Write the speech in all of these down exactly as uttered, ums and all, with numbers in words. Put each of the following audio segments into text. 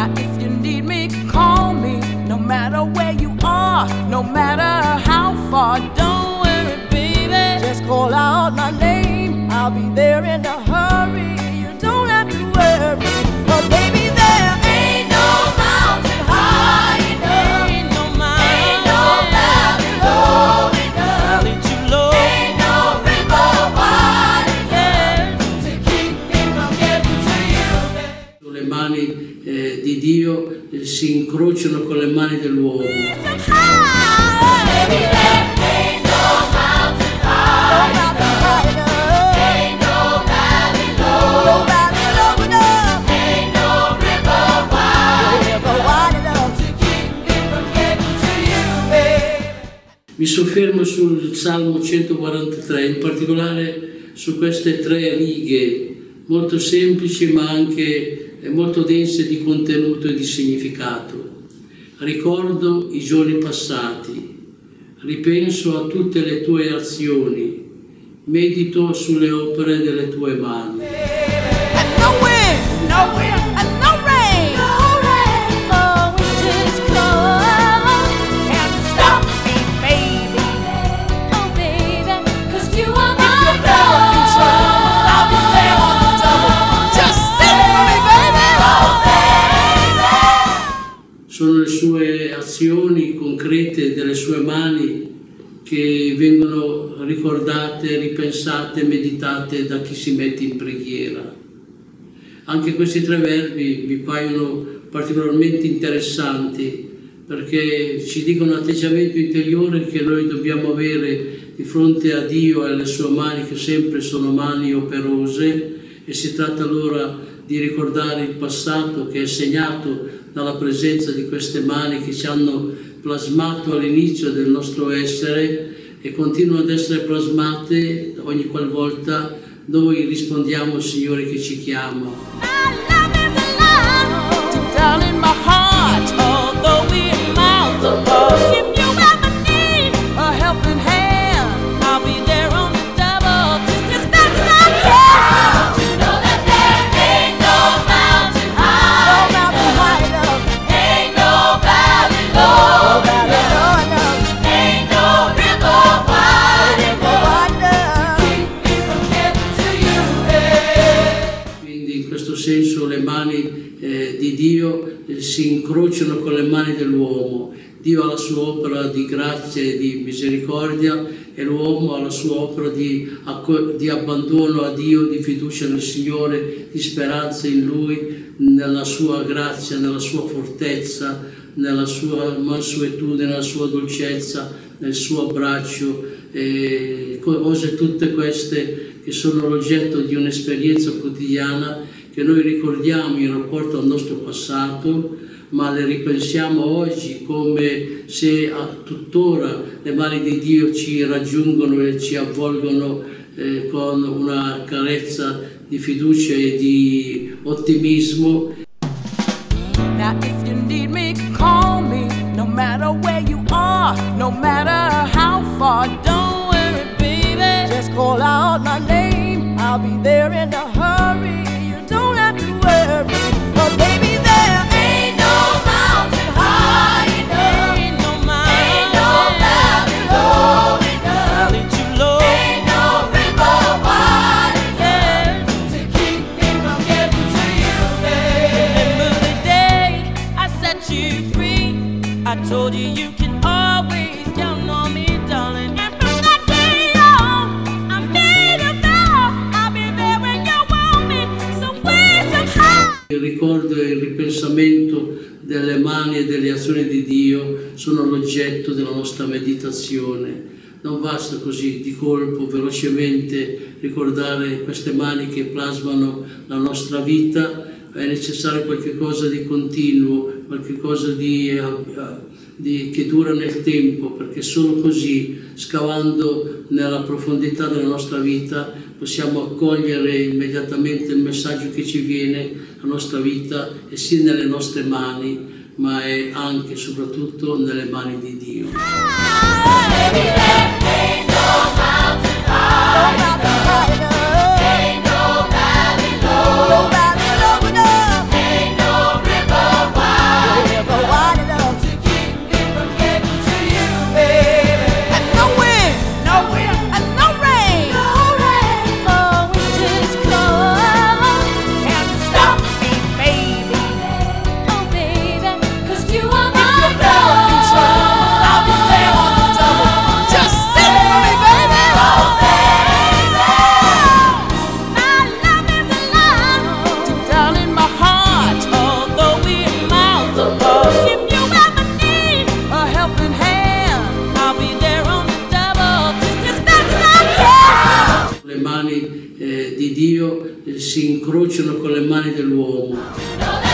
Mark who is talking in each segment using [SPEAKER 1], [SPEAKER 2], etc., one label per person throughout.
[SPEAKER 1] Now if you need me, call me. No matter where you are, no matter how far. Don't worry, baby, just call out my name. I'll be there in a hurry. You don't have to worry. But baby, there ain't no mountain high enough. Ain't no mountain, ain't no valley low enough. Valley too low. Ain't no river wide enough to keep me from getting to you.
[SPEAKER 2] Le mani eh, di Dio eh, si incrociano con le mani dell'uomo. Mi soffermo sul Salmo centoquarantatré, in particolare su queste tre righe, molto semplici ma anche molto dense di contenuto e di significato. Ricordo i giorni passati, ripenso a tutte le tue azioni, medito sulle opere delle tue mani. Sono le sue azioni concrete delle sue mani che vengono ricordate, ripensate, meditate da chi si mette in preghiera. Anche questi tre verbi mi paiono particolarmente interessanti perché ci dicono un atteggiamento interiore che noi dobbiamo avere di fronte a Dio e alle sue mani, che sempre sono mani operose, e si tratta allora di ricordare il passato che è segnato dalla presenza di queste mani che ci hanno plasmato all'inizio del nostro essere e continuano ad essere plasmate ogni qualvolta noi rispondiamo al Signore che ci chiama. Senso le mani eh, di Dio eh, si incrociano con le mani dell'uomo. Dio ha la sua opera di grazia e di misericordia e l'uomo ha la sua opera di, di abbandono a Dio, di fiducia nel Signore, di speranza in Lui, nella sua grazia, nella sua fortezza, nella sua mansuetudine, nella sua dolcezza, nel suo abbraccio, eh, cose tutte queste che sono l'oggetto di un'esperienza quotidiana che noi ricordiamo in rapporto al nostro passato, ma le ripensiamo oggi come se a tuttora le mani di Dio ci raggiungono e ci avvolgono eh, con una carezza di fiducia e di ottimismo.
[SPEAKER 1] Now if you need me, call me, no matter where you are, no matter how far. Don't worry, baby, just call out my name, I'll be there in a hurry. But baby, there ain't no mountain high enough. Ain't no mountain, ain't no valley low enough. Valley too low. Ain't no river wide enough to keep me from getting to you, babe. Remember the day I set you free, I told you you can always count on me, darling. And from that day on, I made a vow, I'll be there when you want me. So where's the high?
[SPEAKER 2] Il ricordo e il ripensamento delle mani e delle azioni di Dio sono l'oggetto della nostra meditazione. Non basta così di colpo, velocemente ricordare queste mani che plasmano la nostra vita, è necessario qualcosa di continuo, qualcosa di, di, che dura nel tempo, perché solo così, scavando nella profondità della nostra vita, possiamo accogliere immediatamente il messaggio che ci viene. La nostra vita è sì nelle nostre mani, ma è anche e soprattutto nelle mani di Dio.
[SPEAKER 1] Ain't no valley low, ain't no river wide.
[SPEAKER 2] incrociano con le mani dell'uomo.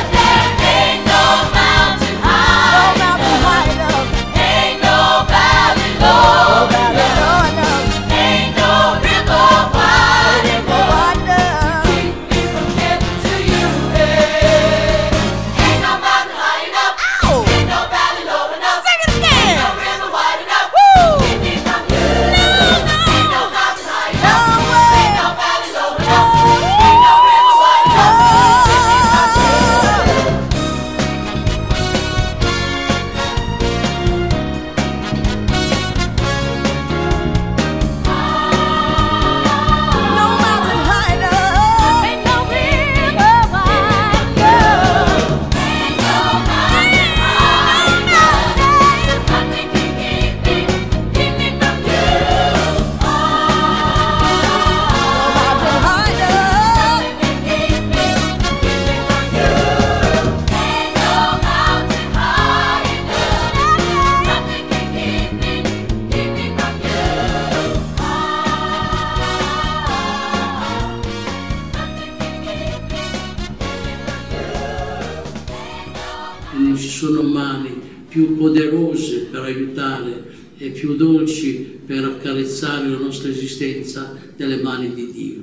[SPEAKER 2] Non ci sono mani più poderose per aiutare e più dolci per accarezzare la nostra esistenza delle mani di Dio.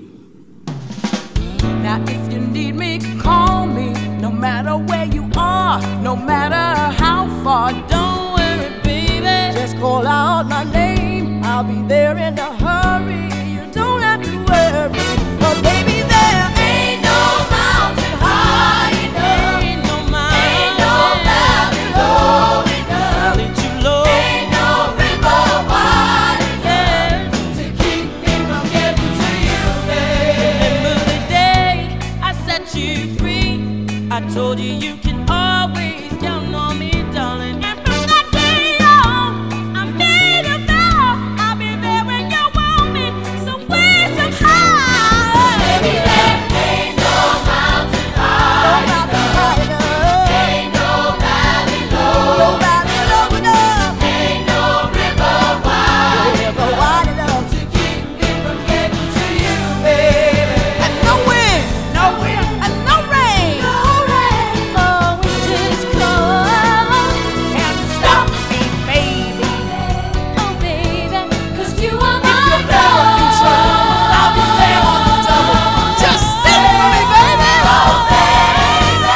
[SPEAKER 1] Now if you need me, call me, no matter where you are, no matter how far, don't worry baby, just call out my name, I'll be there in a hurry, you don't have to worry, but baby there ain't no mountain high enough, ain't no mountain, ain't no valley low enough, valley too low, ain't no river wide enough to keep me from getting to you, babe. Remember the day I set you free, I told you you can always count on me, darling. And from that day on, I made a vow, I'll be there when you want me, some way, somehow. Baby, there ain't no mountain high, no mountain high enough, ain't no valley low, no valley low enough, ain't no river wide, river wide enough to keep me from getting to you, baby. And no wind, no wind, and no rain, no rain, oh, winter's cold, can't stop me, baby. Oh, baby, 'cause you are my love. I'll be there on the double. Just sing for me, baby. Oh, baby,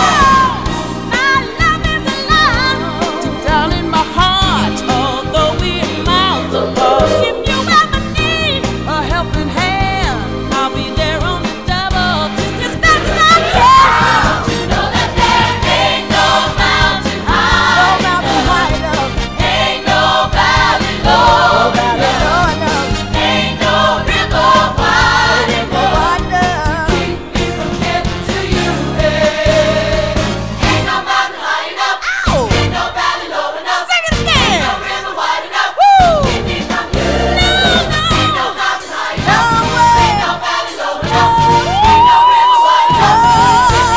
[SPEAKER 1] my love is alive, deep down in my heart, although we're miles apart. If you ever need a helping hand, I'll be there on the double, just as fast as I can. You know that there ain't no mountain high, no mountain high enough, ain't no valley low, valley low enough, ain't no river wide, river wide enough to keep me from getting to you, babe. Ain't no mountain high enough, ain't no valley low enough, sing it again, ain't no river wide enough, woo, to keep me from you. Ain't no mountain high enough, ain't no valley low enough, ain't no river wide enough to keep me from you.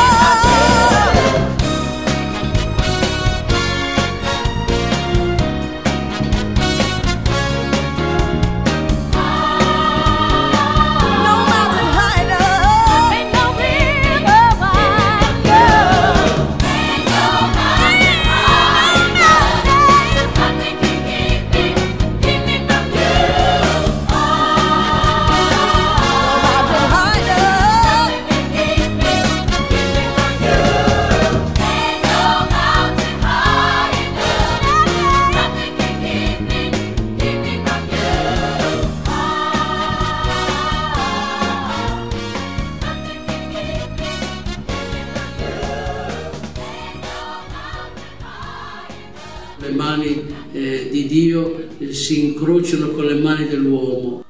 [SPEAKER 1] No mountain high enough, ain't no river wide enough, ain't no mountain high enough, nothing can keep me, keep me from you. No mountain high enough, nothing can keep me, keep me from you. Ain't no mountain high enough, nothing can keep me, keep me from you.
[SPEAKER 2] Le mani eh, di Dio eh, si incrociano con le mani dell'uomo.